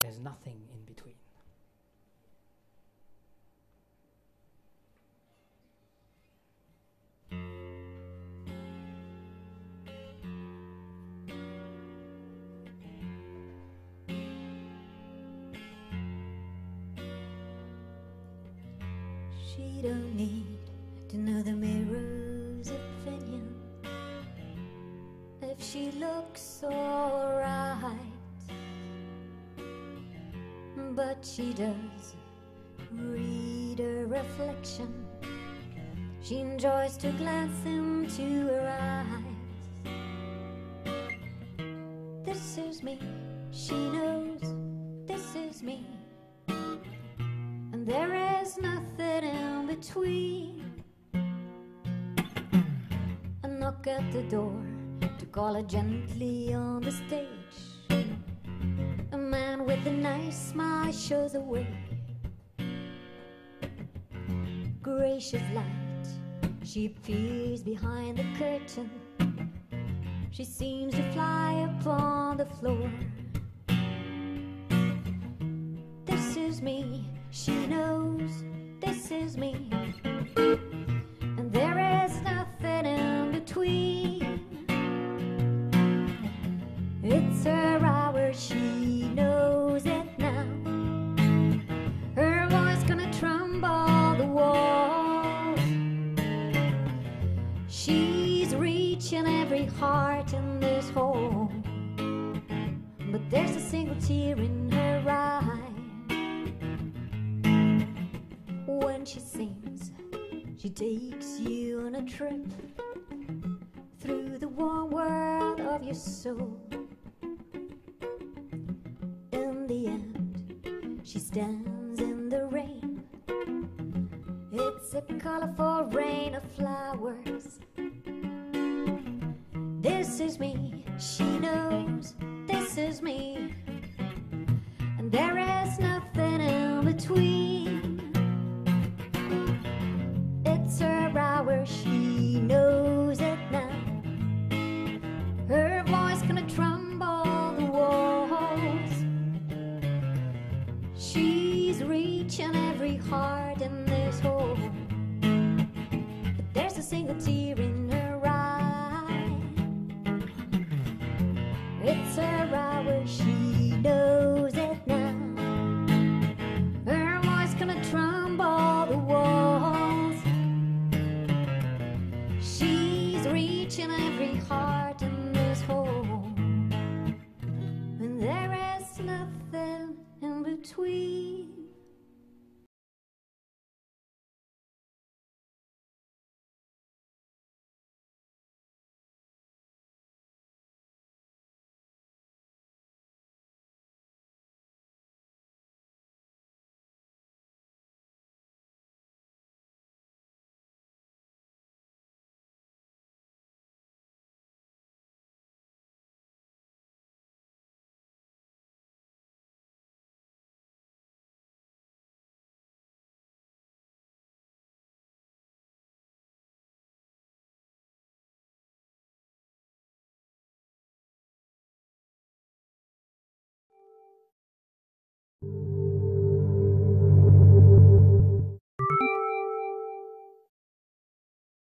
there's nothing in between. She don't need to know the mirror's opinion if she looks alright, but she does read her reflection. She enjoys to glance into her eyes. This is me, she knows this is me, and there is nothing in between. A knock at the door to call her gently on the stage. A man with a nice smile shows the way. Gracious light, she appears behind the curtain. She seems to fly upon the floor. This is me, she knows this is me, and there is nothing in between. It's her hour, she knows it now. Her voice gonna tremble the walls. She's reaching every heart in this hall, but there's a single tear in her eye. When she sings, she takes you on a trip through the warm world of your soul. In the end, she stands in the rain. It's a colorful rain of flowers. This is me, she knows this is me, and there is nothing in between. It's her hour, she knows it now. Her voice gonna tremble the walls. She's reaching every heart in this hole, but there's a single tear in her eye. It's her hour, she knows